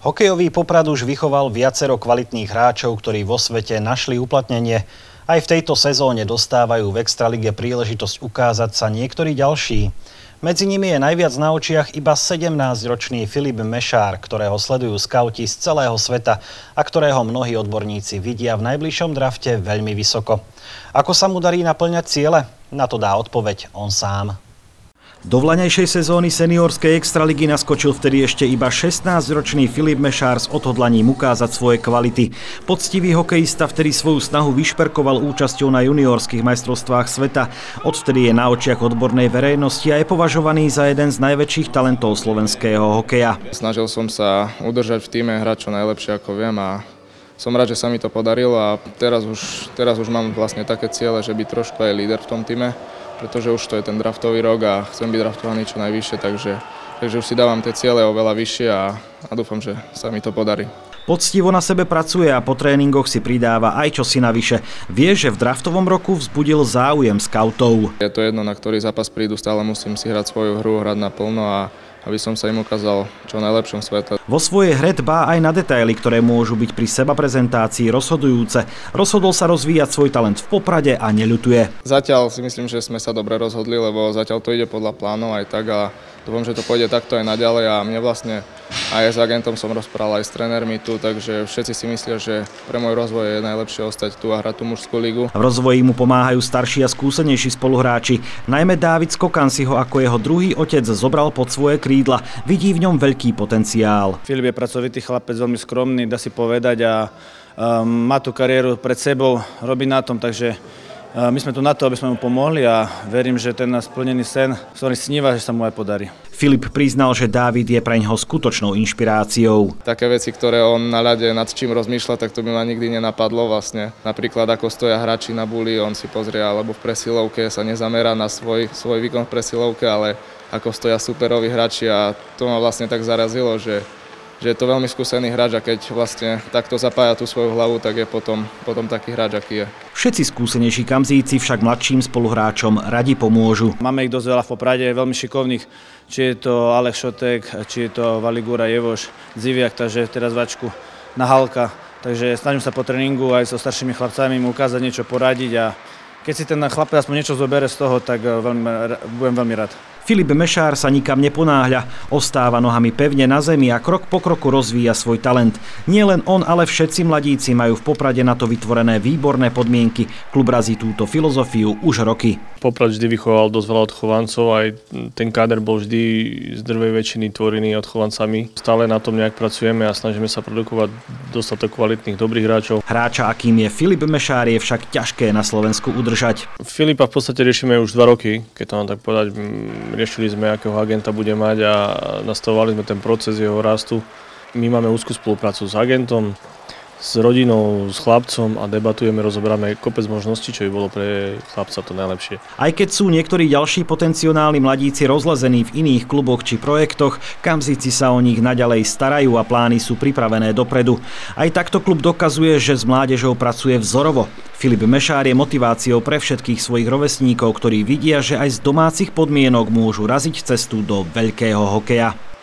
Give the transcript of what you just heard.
Hokejový Poprad už vychoval viacero kvalitných hráčov, ktorí vo svete našli uplatnenie. Aj v tejto sezóne dostávajú v Extralige príležitosť ukázať sa niektorí ďalší. Medzi nimi je najviac na očiach iba 17-ročný Filip Mešár, ktorého sledujú skauti z celého sveta a ktorého mnohí odborníci vidia v najbližšom drafte veľmi vysoko. Ako sa mu darí naplňať ciele? Na to dá odpoveď on sám. Do vlaňajšej sezóny seniorskej Extraligy naskočil vtedy ešte iba 16-ročný Filip Mešár s odhodlaním ukázať svoje kvality. Poctivý hokejista vtedy svoju snahu vyšperkoval účasťou na juniorských majstrovstvách sveta. Odvtedy je na očiach odbornej verejnosti a je považovaný za jeden z najväčších talentov slovenského hokeja. Snažil som sa udržať v tíme, hrať čo najlepšie ako viem a som rád, že sa mi to podarilo a teraz už mám vlastne také ciele, že byť trošku aj líder v tom tíme, pretože už to je ten draftový rok a chcem byť draftovaný čo najvyššie, takže už si dávam tie ciele oveľa vyššie a dúfam, že sa mi to podarí. Poctivo na sebe pracuje a po tréningoch si pridáva aj čosi navyše. Vie, že v draftovom roku vzbudil záujem skautov. Je to jedno, na ktorý zápas prídu, stále musím si hrať svoju hru, hrať naplno a aby som sa im ukázal čo najlepšom svetle. Vo svojej hre dbá aj na detaily, ktoré môžu byť pri seba prezentácii rozhodujúce. Rozhodol sa rozvíjať svoj talent v Poprade a neľutuje. Zatiaľ si myslím, že sme sa dobre rozhodli, lebo zatiaľ to ide podľa plánov aj tak a dúfam, že to pôjde takto aj naďalej a mne vlastne aj s agentom som rozprával aj s trénermi tu, takže všetci si myslia, že pre môj rozvoj je najlepšie ostať tu a hrať tú mužskú ligu. V rozvoji mu pomáhajú starší a skúsenejší spoluhráči. Najmä Dávid Skokan si ho ako jeho druhý otec zobral pod svoje krídla. Vidí v ňom veľký potenciál. Filip je pracovitý chlapec, veľmi skromný, dá si povedať a má tú kariéru pred sebou, robí na tom, takže my sme tu na to, aby sme mu pomohli a verím, že ten splnený sen, ktorý sníva, že sa mu aj podarí. Filip priznal, že Dávid je preňho skutočnou inšpiráciou. Také veci, ktoré on na ľade nad čím rozmýšľa, tak to by ma nikdy nenapadlo vlastne. Napríklad ako stoja hráči na buli, on si pozrie, alebo v presilovke sa nezamerá na svoj výkon v presilovke, ale ako stoja superoví hráči a to ma vlastne tak zarazilo, že je to veľmi skúsený hráč a keď vlastne takto zapája tú svoju hlavu, tak je potom taký hráč, aký je. Všetci skúsenejší kamzíci však mladším spoluhráčom radi pomôžu. Máme ich dosť veľa v Poprade, veľmi šikovných, či je to Aleš Šotek, či je to Valigura Jevoš, Ziviak, takže teraz Vačku Nahalka. Takže snažím sa po tréningu aj so staršími chlapcami mu ukázať niečo, poradiť a keď si ten chlapec aspoň niečo zobere z toho, tak budem veľmi rád. Filip Mešár sa nikam neponáhľa, ostáva nohami pevne na zemi a krok po kroku rozvíja svoj talent. Nie len on, ale všetci mladíci majú v Poprade na to vytvorené výborné podmienky. Klub razí túto filozofiu už roky. Poprad vždy vychoval dosť veľa odchovancov, aj ten káder bol vždy z drvej väčšiny tvorený odchovancami. Stále na tom nejak pracujeme a snažíme sa produkovať dostatok kvalitných, dobrých hráčov. Hráča, akým je Filip Mešár, je však ťažké na Slovensku udržať. Filipa v podstate riešime už 2 roky, keď to mám tak povedať. Riešili sme, akého agenta bude mať a nastavovali sme ten proces jeho rastu. My máme úzkú spoluprácu s agentom, s rodinou, s chlapcom a debatujeme, rozoberáme kopec možností, čo by bolo pre chlapca to najlepšie. Aj keď sú niektorí ďalší potenciálni mladíci rozlezení v iných kluboch či projektoch, kamzíci sa o nich naďalej starajú a plány sú pripravené dopredu. Aj takto klub dokazuje, že s mládežou pracuje vzorovo. Filip Mešár je motiváciou pre všetkých svojich rovesníkov, ktorí vidia, že aj z domácich podmienok môžu raziť cestu do veľkého hokeja.